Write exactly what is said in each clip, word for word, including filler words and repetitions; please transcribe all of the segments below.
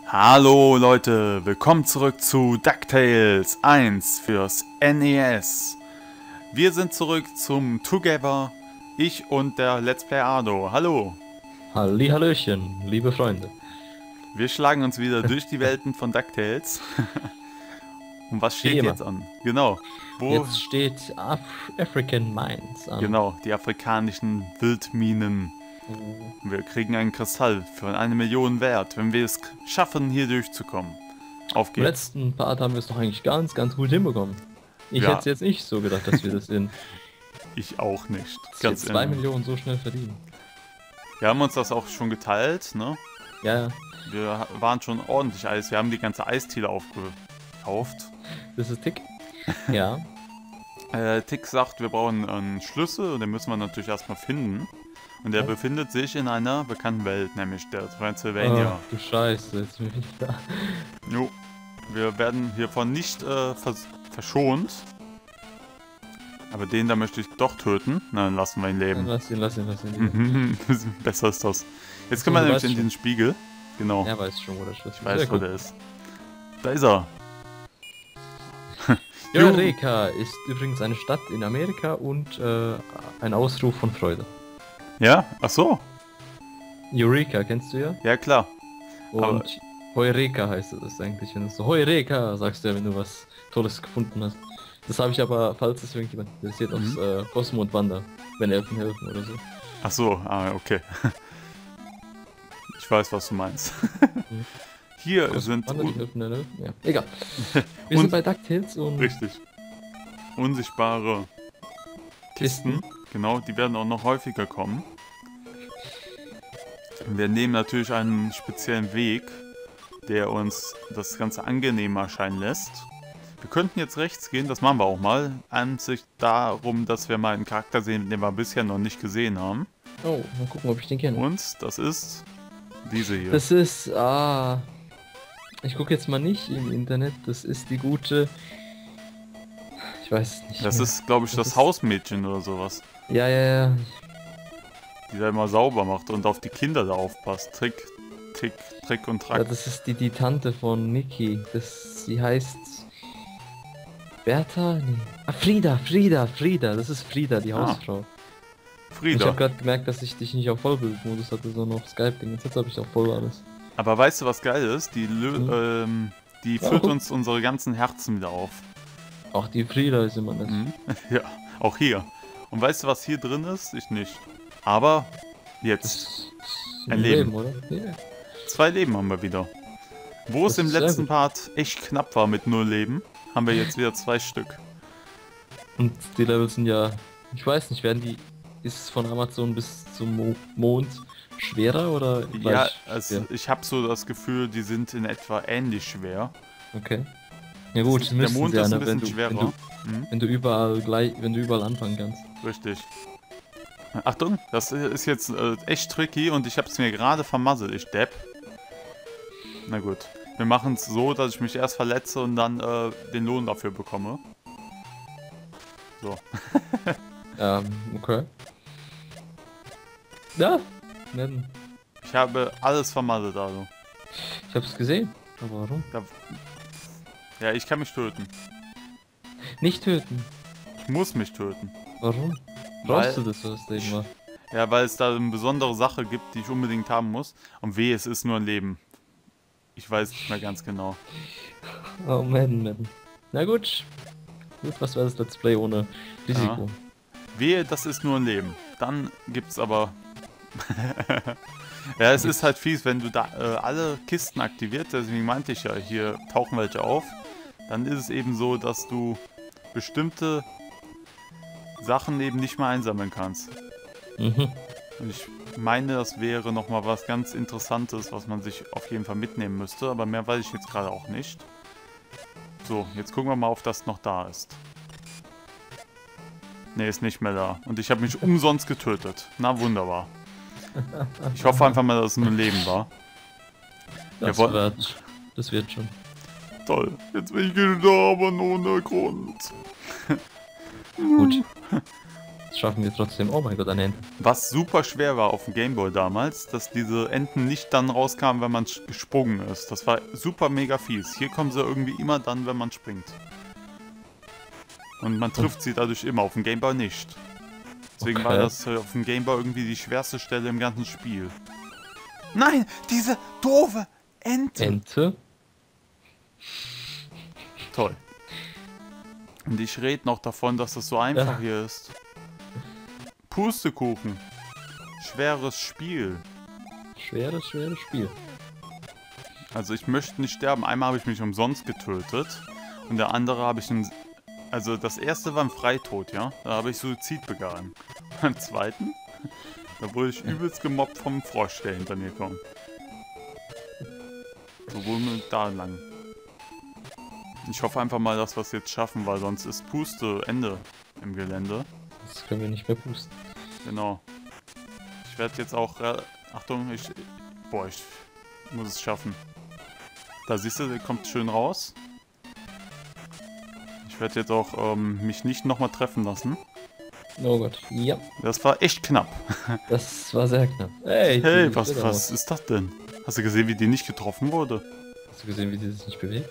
Hallo Leute, willkommen zurück zu DuckTales eins fürs N E S. Wir sind zurück zum Together, ich und der Let's Play Ado. Hallo. Hallihallöchen, liebe Freunde. Wir schlagen uns wieder durch die Welten von DuckTales. Und was steht jetzt an? Genau. Wo? Jetzt steht Af African Mines an. Genau, die afrikanischen Wildminen. Oh. Wir kriegen einen Kristall für eine Million wert, wenn wir es schaffen, hier durchzukommen. Auf Im geht's. letzten Part haben wir es doch eigentlich ganz, ganz gut hinbekommen. Ich Ja. hätte jetzt nicht so gedacht, dass wir das in Ich auch nicht. ganz zwei ehrlich. Millionen so schnell verdienen. Wir haben uns das auch schon geteilt, ne? Ja, Wir waren schon ordentlich Eis. Wir haben die ganze Eisdiele aufgekauft. das ist Tick. Ja. Äh, Tick sagt, wir brauchen einen Schlüssel und den müssen wir natürlich erstmal finden. Und der Ja. befindet sich in einer bekannten Welt, nämlich der Transylvania. Oh, du Scheiße, jetzt bin ich da. Jo. Wir werden hiervon nicht äh, vers verschont. Aber den da möchte ich doch töten. Na, dann lassen wir ihn leben. Lass ihn, lass ihn, lass ihn. Besser ist das. Jetzt So, können wir du nämlich weißt in schon. diesen Spiegel. Genau. Er weiß schon, wo der Schlüssel Ich weiß, ist. wo der ist. Da ist er. Eureka ist übrigens eine Stadt in Amerika und äh, ein Ausruf von Freude. Ja? Ach so. Eureka, kennst du ja? Ja, klar. Und Aber- Heureka heißt das eigentlich, wenn du so Heureka sagst du ja, wenn du was Tolles gefunden hast. Das habe ich aber, falls es irgendjemand interessiert, Mhm. aus äh, Cosmo und Wanda, wenn Elfen helfen oder so. Ach so, ah, okay. Ich weiß, was du meinst. Mhm. Hier Cosmo sind... und Wanda, die helfen den Elfen? Ja, egal. Wir Und- sind bei DuckTales und Richtig. Unsichtbare Kisten. Genau, die werden auch noch häufiger kommen. Wir nehmen natürlich einen speziellen Weg, der uns das Ganze angenehmer erscheinen lässt. Wir könnten jetzt rechts gehen, das machen wir auch mal. An sich darum, dass wir mal einen Charakter sehen, den wir bisher noch nicht gesehen haben. Oh, mal gucken, ob ich den kenne. Und das ist diese hier. Das ist, ah... Ich gucke jetzt mal nicht im Internet, das ist die gute... Ich weiß es nicht Das mehr. ist, glaube ich, Das das ist- Hausmädchen oder sowas. Ja, ja, ja. Die da immer sauber macht und auf die Kinder da aufpasst. Trick, Tick, Trick und Ja, Track. das ist die, die Tante von Niki. Das, sie heißt... Bertha? Nee. Ah, Frieda, Frieda, Frieda. Das ist Frieda, die Ah, Hausfrau. Ich Frieda. habe gerade gemerkt, dass ich dich nicht auf Vollbildmodus hatte, sondern auf Skype-Ding. Jetzt habe ich auch voll alles. Aber weißt du, was geil ist? Die, Lö Hm. ähm, die füllt Warum? uns unsere ganzen Herzen wieder auf. Auch die Frieda ist immer nett. Mhm. Ja, auch hier. Und weißt du, was hier drin ist? Ich nicht. Aber jetzt. Das ist Ein Leben. oder? Ja. Zwei Leben haben wir wieder. Wo es Das im ist sehr letzten gut. Part echt knapp war mit null Leben, haben wir jetzt wieder zwei Stück. Und die Levels sind ja... Ich weiß nicht, werden die... Ist es von Amazon bis zum Mo Mond schwerer oder Ja, gleich also schwer? ich habe so das Gefühl, die sind in etwa ähnlich schwer. Okay. Ja gut, Der müssen Mond sie ja, ist ein ne, wenn bisschen du, wenn schwerer. du, Mhm. wenn du überall gleich, wenn du überall anfangen kannst. Richtig. Achtung, das ist jetzt äh, echt tricky und ich habe es mir gerade vermasselt, ich Depp. Na gut. Wir machen es so, dass ich mich erst verletze und dann äh, den Lohn dafür bekomme. So. Ähm, okay. Ja, nennen. Ich habe alles vermasselt, also. Ich hab's gesehen. Aber warum? Da, ja, ich kann mich töten. Nicht töten. Ich muss mich töten. Warum? Weil- Brauchst du das, was das Ding war? Ja, weil es da eine besondere Sache gibt, die ich unbedingt haben muss. Und weh, es ist nur ein Leben. Ich weiß nicht mehr ganz genau. Oh man, man. Na gut. Gut, was war das Let's Play ohne Risiko? Wehe, das ist nur ein Leben. Dann gibt's aber... ja, es ist halt fies, wenn du da äh, alle Kisten aktiviert, deswegen meinte ich ja, hier tauchen welche auf. Dann ist es eben so, dass du bestimmte Sachen eben nicht mehr einsammeln kannst. Mhm. Und ich meine, das wäre nochmal was ganz Interessantes, was man sich auf jeden Fall mitnehmen müsste, aber mehr weiß ich jetzt gerade auch nicht. So, jetzt gucken wir mal, ob das noch da ist. Ne, ist nicht mehr da. Und ich habe mich umsonst getötet. Na, wunderbar. Ich hoffe einfach mal, dass es nur ein Leben war. Das, Jawohl. wird, das wird schon. Toll. Jetzt bin ich gestorben ohne Grund. Gut. das schaffen wir trotzdem. Oh mein Gott, eine Ente. Was super schwer war auf dem Gameboy damals, dass diese Enten nicht dann rauskamen, wenn man gesprungen ist. Das war super mega fies. Hier kommen sie irgendwie immer dann, wenn man springt. Und man trifft sie dadurch immer, auf dem Gameboy nicht. Deswegen Okay. war das äh, auf dem Gameboy irgendwie die schwerste Stelle im ganzen Spiel. Nein, diese doofe Ente. Ente? Toll. Und ich rede noch davon, dass das so einfach Ja. hier ist. Pustekuchen. Schweres Spiel. Schweres, schweres Spiel. Also ich möchte nicht sterben. Einmal habe ich mich umsonst getötet. Und der andere habe ich... Im, also das erste war ein Freitod, ja? Da habe ich Suizid begangen. Beim zweiten... Da wurde ich übelst gemobbt vom Frosch, der hinter mir kommt. So wohl mit da lang. Ich hoffe einfach mal, dass wir es jetzt schaffen, weil sonst ist Puste Ende im Gelände. Das können wir nicht mehr pusten. Genau. Ich werde jetzt auch... Äh, Achtung, ich... Boah, ich muss es schaffen. Da siehst du, der kommt schön raus. Ich werde jetzt auch ähm, mich nicht nochmal treffen lassen. Oh Gott, ja. Das war echt knapp. Das war sehr knapp. Hey, Hey, die was, steht was raus. ist das denn? Hast du gesehen, wie die nicht getroffen wurde? Hast du gesehen, wie die sich nicht bewegt?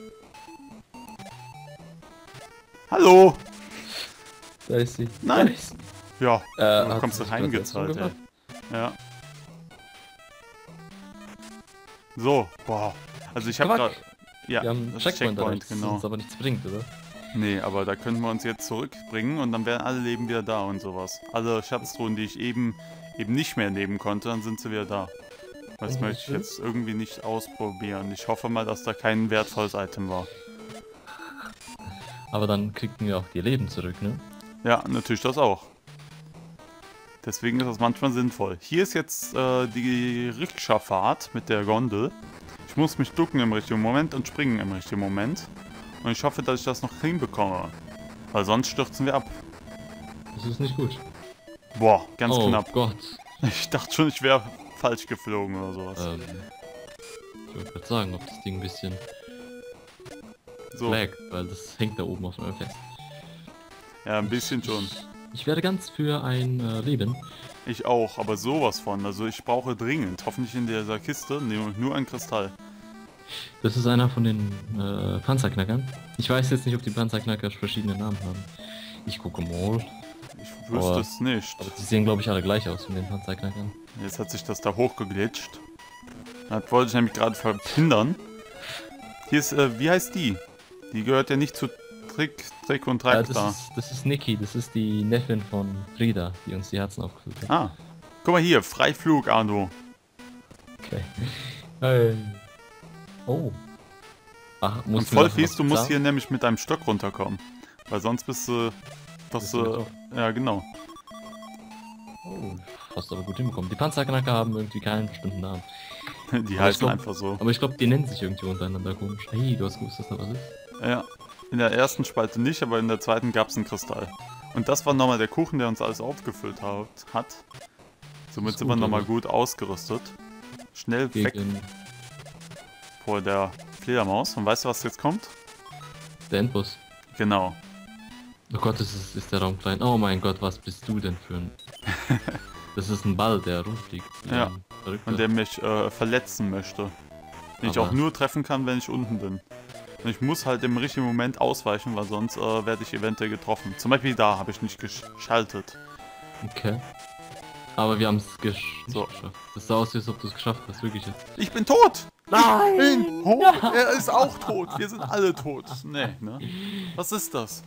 Hallo! Da ist sie. Nein. Da ist sie. Ja, Äh, da hat kommst sie du sich gerade selbst reingezahlt, ey. umgebracht? Ja. So, boah. Also ich habe Fuck. gerade... Ja, Wir haben das Checkpoint, Checkpoint, Checkpoint genau. uns aber nichts bringt, oder? Nee, aber da könnten wir uns jetzt zurückbringen und dann wären alle Leben wieder da und sowas. Alle Schatztruhen, die ich eben eben nicht mehr nehmen konnte, dann sind sie wieder da. Das Mhm, möchte ich schön. jetzt irgendwie nicht ausprobieren. Ich hoffe mal, dass da kein wertvolles Item war. Aber dann kriegen wir auch die Leben zurück, ne? Ja, natürlich das auch. Deswegen ist das manchmal sinnvoll. Hier ist jetzt äh, die Rikscha-Fahrt mit der Gondel. Ich muss mich ducken im richtigen Moment und springen im richtigen Moment. Und ich hoffe, dass ich das noch hinbekomme. Weil sonst stürzen wir ab. Das ist nicht gut. Boah, ganz oh knapp. Gott. Ich dachte schon, ich wäre falsch geflogen oder sowas. Ähm, ich wollte gerade sagen, ob das Ding ein bisschen So, laggt, weil das hängt da oben auf dem fest. ja, ein bisschen schon. Ich, ich werde ganz für ein äh, Leben. Ich auch, aber sowas von. Also ich brauche dringend, hoffentlich in dieser Kiste, nee, nur ein Kristall. Das ist einer von den äh, Panzerknackern. Ich weiß jetzt nicht, ob die Panzerknacker verschiedene Namen haben. Ich gucke mal. Ich wüsste Aber- es nicht. Aber die sehen, glaube ich, alle gleich aus von den Panzerknackern. Jetzt hat sich das da hochgeglitscht. Das wollte ich nämlich gerade verhindern. Hier ist, äh, wie heißt die? Die gehört ja nicht zu Trick, Trick und Ja, Track das, da. ist, das ist Niki, das ist die Neffin von Frieda, die uns die Herzen aufgefüllt hat. Ah, guck mal hier, Freiflug, Arno. Okay. Hey. Oh. Ach, Und musst voll noch fies, was du musst bezahlen? hier nämlich mit deinem Stock runterkommen. Weil sonst bist du... Das, Bist du mit äh, drauf? ja, genau. Oh, hast aber gut hinbekommen. Die Panzerknacker haben irgendwie keinen bestimmten Namen. Die Aber ich heißen glaub- einfach so. Aber ich glaube, die nennen sich irgendwie untereinander komisch. Hey, du hast gewusst, dass da was ist? Ja, in der ersten Spalte nicht, aber in der zweiten gab es einen Kristall. Und das war nochmal der Kuchen, der uns alles aufgefüllt hat. hat. Somit Ist sind wir gut, nochmal oder? gut ausgerüstet. Schnell weg Gegen vor der Fledermaus. Und weißt du, was jetzt kommt? der Endboss. Genau. Oh Gott, ist, es- ist der Raum klein. Oh mein Gott, was bist du denn für ein... Das ist ein Ball, der rumfliegt. wie Ja. ein Verrückter. Und der mich äh, verletzen möchte. Den ich Aber- auch nur treffen kann, wenn ich unten bin. Und ich muss halt im richtigen Moment ausweichen, weil sonst äh, werde ich eventuell getroffen. Zum Beispiel da habe ich nicht geschaltet. Okay. Aber wir haben es gesch So. nicht geschafft. Das sah aus, als ob du es geschafft hast, wirklich jetzt. Ich bin tot! Nein! Bin tot! Er ist auch tot! Wir sind alle tot! Nee, ne? Was ist das?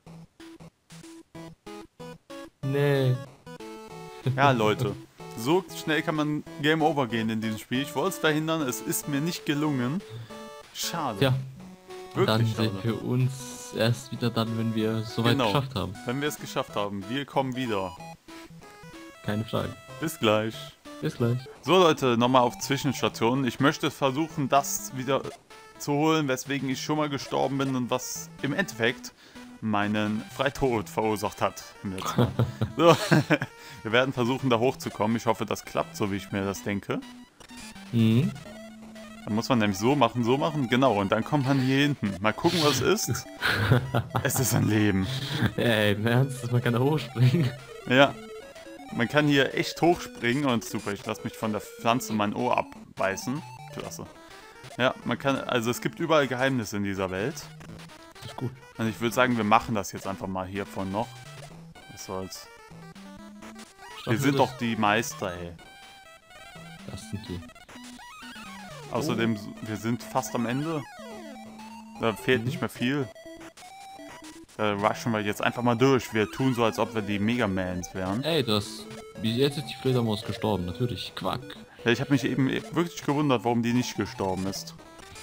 Nee. Ja, Leute. So schnell kann man Game Over gehen in diesem Spiel. Ich wollte es verhindern, es ist mir nicht gelungen. Schade. Tja, dann Wirklich sehen schade. wir uns erst wieder dann, wenn wir es soweit Genau. geschafft haben. Wenn wir es geschafft haben, wir kommen wieder. Keine Frage. Bis gleich. Bis gleich. So Leute, nochmal auf Zwischenstationen. Ich möchte versuchen, das wieder zu holen, weswegen ich schon mal gestorben bin und was im Endeffekt meinen Freitod verursacht hat. Im letzten Mal. So, wir werden versuchen, da hochzukommen. Ich hoffe, das klappt, so wie ich mir das denke. Mhm. Dann muss man nämlich so machen, so machen, genau. Und dann kommt man hier hinten. Mal gucken, was es ist. Es ist ein Leben. Ey, im Ernst, man kann da hochspringen. Ja. Man kann hier echt hochspringen und super, ich lasse mich von der Pflanze mein Ohr abbeißen. Klasse. Ja, man kann, also es gibt überall Geheimnisse in dieser Welt. Das ist gut. Und ich würde sagen, wir machen das jetzt einfach mal hiervon noch. Was soll's. Wir sind doch die Meister, ey. Das sind die. Außerdem, wir sind fast am Ende. Da fehlt Mhm. nicht mehr viel. Da rushen wir jetzt einfach mal durch. Wir tun so, als ob wir die Megamans wären. Ey, das... Wie jetzt ist die Fledermaus gestorben, natürlich. Quack. Ja, ich habe mich eben wirklich gewundert, warum die nicht gestorben ist.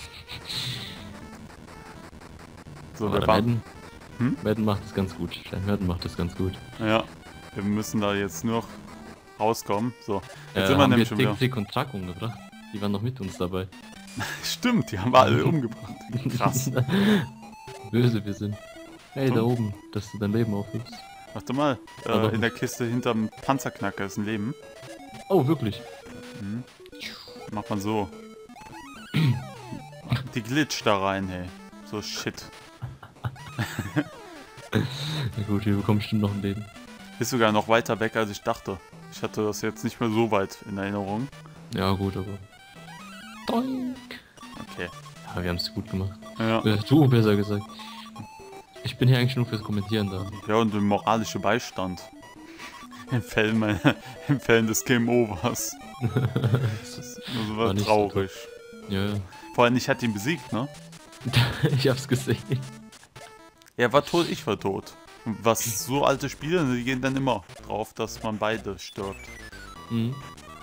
So, Aber wir waren... Madden, Hm? Madden macht das ganz gut. Madden macht das ganz gut. Ja, wir müssen da jetzt nur noch rauskommen. So, jetzt Äh, sind wir haben nämlich wir schon wieder... Tick, Tick und Track umgebracht. Die waren noch mit uns dabei. Stimmt, die haben wir alle umgebracht. Krass. Böse wir sind. Hey, da oben, dass du dein Leben aufhebst. Warte mal, äh, Aber- in der Kiste hinterm Panzerknacker ist ein Leben. Oh, wirklich? Mhm. Macht man so. Die glitscht da rein, hey. So shit. Na gut, wir bekommen bestimmt noch ein Leben. Ist sogar noch weiter weg, als ich dachte. Ich hatte das jetzt nicht mehr so weit in Erinnerung. Ja gut, aber... Doink. Okay. Ja, wir haben es gut gemacht. Ja. Äh, du, besser gesagt. Ich bin hier eigentlich nur fürs Kommentieren da. Ja, und der moralische Beistand. Im Fällen, meiner, im Fällen des Game Overs. Das ist- Das War war nicht so traurig. ja, ja. Vor allem, ich hatte ihn besiegt, ne? Ich hab's gesehen. Er war tot, ich war tot. Und was so alte Spiele, die gehen dann immer drauf, dass man beide stirbt. Mhm.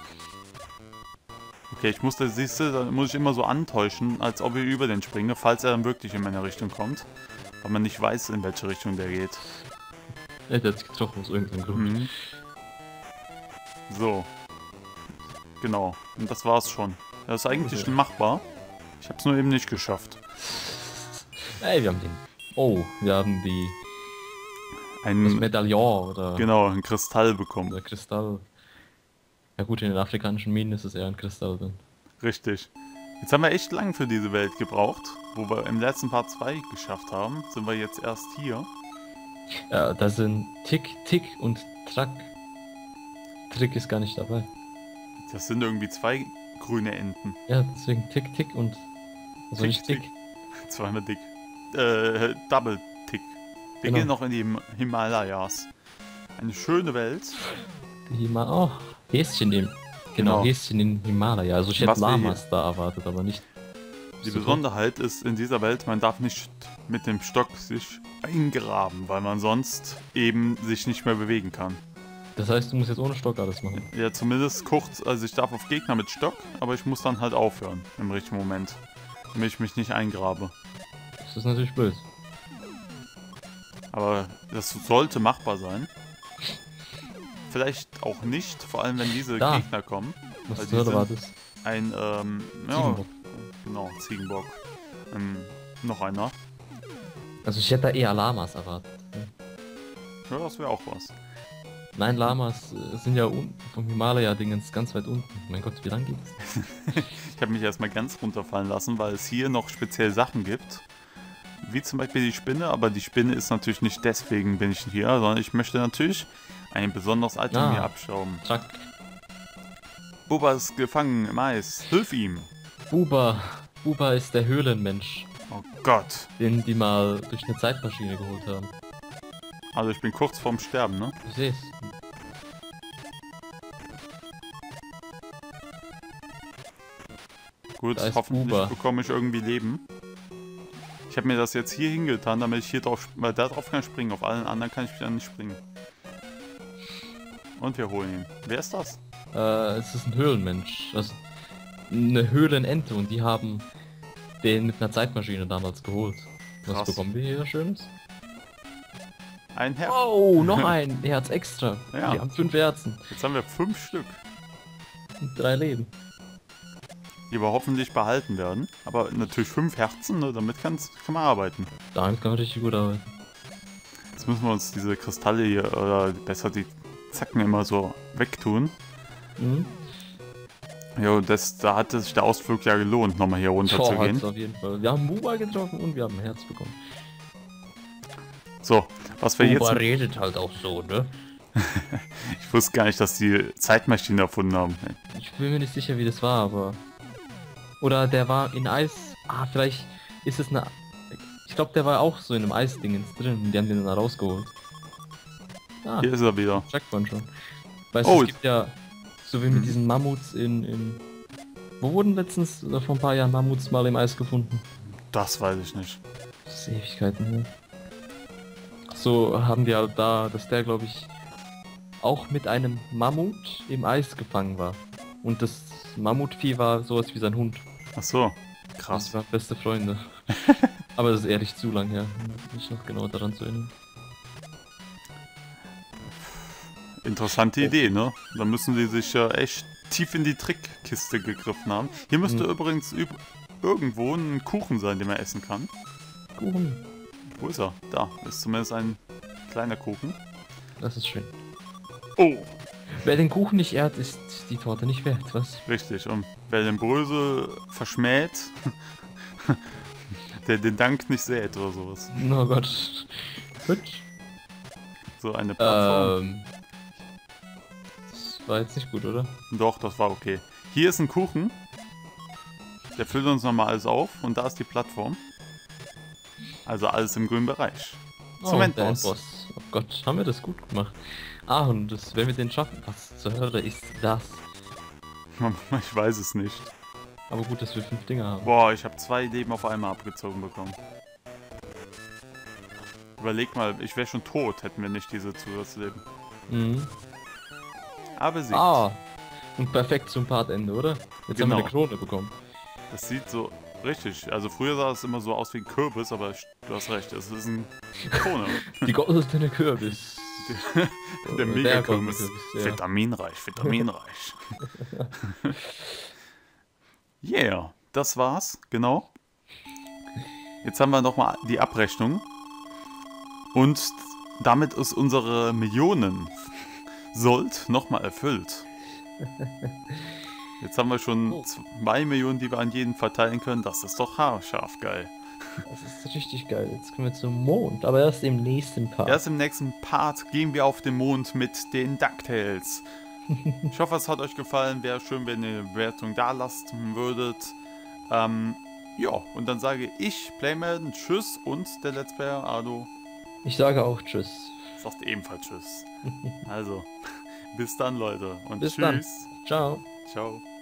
Okay, ich muss das, siehst du, dann muss ich immer so antäuschen, als ob ich über den springe, falls er dann wirklich in meine Richtung kommt. Weil man nicht weiß, in welche Richtung der geht. Ja, der hat sich getroffen aus irgendeinem Grund. Mhm. So. Genau. Und das war's schon. Das ist eigentlich Okay. machbar. Ich hab's nur eben nicht geschafft. Ey, wir haben den. Oh, wir haben die. Das Ein, Medaillon oder, genau, ein Kristall bekommen. oder Kristall. Ja gut, in den afrikanischen Minen ist es eher ein Kristall dann. Richtig. Jetzt haben wir echt lang für diese Welt gebraucht. Wo wir im letzten Part zwei geschafft haben, sind wir jetzt erst hier. Ja, da sind Tick, Tick und Track. Trick ist gar nicht dabei. Das sind irgendwie zwei grüne Enten. Ja, deswegen Tick, Tick und. Also Tick, nicht Tick. Zweimal dick. Äh, Double Tick. Wir Genau. gehen noch in die Him Himalayas. Eine schöne Welt. Die Hima oh, Häschen im. Genau, Genau. Häschen in Himalaya. Also ich hätte Was wir Lamas da erwartet, aber nicht. Die so Besonderheit ist in dieser Welt, man darf nicht mit dem Stock sich eingraben, weil man sonst eben sich nicht mehr bewegen kann. Das heißt, du musst jetzt ohne Stock alles machen. Ja, zumindest kurz, also ich darf auf Gegner mit Stock, aber ich muss dann halt aufhören im richtigen Moment, damit ich mich nicht eingrabe. Das ist natürlich blöd. Aber das sollte machbar sein. Vielleicht auch nicht, vor allem wenn diese Da. Gegner kommen. Was Weil zur die Hölle war sind- das? Ein, ähm, ja, Ziegenbock. genau, Ziegenbock. Ähm, noch einer. Also ich hätte da eher Lamas erwartet. Ja, das wäre auch was. Nein, Lamas äh, sind ja un vom Himalaya-Dingens ganz weit unten. Mein Gott, wie lang geht's? Ich habe mich erstmal ganz runterfallen lassen, weil es hier noch speziell Sachen gibt. Wie zum Beispiel die Spinne, aber die Spinne ist natürlich nicht deswegen bin ich hier, sondern ich möchte natürlich ein besonderes Item Ah. hier abstauben. Track. Bubba ist gefangen im Eis. Hilf ihm! Buba. Buba ist der Höhlenmensch, Oh Gott. den die mal durch eine Zeitmaschine geholt haben. Also ich bin kurz vorm Sterben, ne? Ich seh's. Gut, Da ist hoffentlich Bubba. bekomme ich irgendwie Leben. Ich habe mir das jetzt hier hingetan, damit ich hier drauf, weil da drauf kann ich springen. Auf allen anderen kann ich wieder nicht springen. Und wir holen ihn. Wer ist das? Äh, es ist ein Höhlenmensch. Also eine Höhlenente und die haben den mit einer Zeitmaschine damals geholt. Was Krass. bekommen wir hier Schönes? Ein Herz. Oh, noch ein Herz extra. Ja. Wir haben fünf Herzen Jetzt haben wir fünf Stück, und drei Leben. die wir hoffentlich behalten werden. Aber natürlich fünf Herzen, ne? Damit kann's, kann man arbeiten. Damit kann man richtig gut arbeiten. Jetzt müssen wir uns diese Kristalle hier, oder besser die Zacken immer so wegtun. Mhm. Jo, das, da hat sich der Ausflug ja gelohnt, nochmal hier runter Boah, zu gehen. hat's auf jeden Fall. Wir haben Buba getroffen und wir haben ein Herz bekommen. So, was wir Buba jetzt... redet halt auch so, ne? Ich wusste gar nicht, dass die Zeitmaschine erfunden haben. Ich bin mir nicht sicher, wie das war, aber... Oder der war in Eis... Ah, vielleicht ist es eine... Ich glaube, der war auch so in einem Eisdingens drin und die haben den dann rausgeholt. Ah, Hier ist er wieder. checkt man schon. Weißt du, Oh. es gibt ja... So wie mit diesen Mammuts in... in wo wurden letztens, oder vor ein paar Jahren, Mammuts mal im Eis gefunden? Das weiß ich nicht. Das ist Ewigkeiten her. So haben die halt da, dass der, glaube ich, auch mit einem Mammut im Eis gefangen war. Und das Mammutvieh war sowas wie sein Hund. Ach so, Das krass. waren beste Freunde. Aber das ist ehrlich zu lang her, um mich noch genau daran zu erinnern. Interessante Idee, ne? Da müssen die sich ja echt tief in die Trickkiste gegriffen haben. Hier müsste Mhm. übrigens üb irgendwo ein Kuchen sein, den man essen kann. Kuchen. Wo ist er? Da, ist zumindest ein kleiner Kuchen. Das ist schön. Oh, Wer den Kuchen nicht ehrt, ist die Torte nicht wert, was? richtig. Und wer den Brösel verschmäht, der den Dank nicht sät oder sowas. Oh Gott. Gut. So eine Plattform. Ähm. Das war jetzt nicht gut, oder? Doch, das war okay. Hier ist ein Kuchen. Der füllt uns nochmal alles auf und da ist die Plattform. Also alles im grünen Bereich. Zum Oh, Endboss. der Endboss. Oh Gott, haben wir das gut gemacht. Ah, und das, wenn wir den schaffen, was zur Hölle ist das? Ich weiß es nicht. Aber gut, dass wir fünf Dinger haben. Boah, ich habe zwei Leben auf einmal abgezogen bekommen. Überleg mal, ich wäre schon tot, hätten wir nicht diese Zusatzleben. Mhm. Aber sie. Ah, und perfekt zum Partende, oder? Jetzt haben wir Genau. eine Krone bekommen. Das sieht so richtig. Also früher sah es immer so aus wie ein Kürbis, aber ich, du hast recht, es ist ein Krone. Die goldene Kürbis. Der Mega-Kürbis. Kürbis, ja. Vitaminreich, vitaminreich. Yeah, das war's, genau. Jetzt haben wir nochmal die Abrechnung. Und damit ist unsere Millionen Sold nochmal erfüllt. Jetzt haben wir schon zwei Millionen, die wir an jeden verteilen können. Das ist doch haarscharf geil. Das ist richtig geil. Jetzt kommen wir zum Mond, aber erst im nächsten Part. Erst im nächsten Part gehen wir auf den Mond mit den DuckTales. Ich hoffe, es hat euch gefallen. Wäre schön, wenn ihr eine Bewertung da lassen würdet. Ähm, ja, und dann sage ich, Playman, tschüss und der Let's Player Ado Ich sage auch Tschüss. sagt ebenfalls tschüss. Also, bis dann, Leute. Und Bis tschüss. dann. Ciao. Ciao.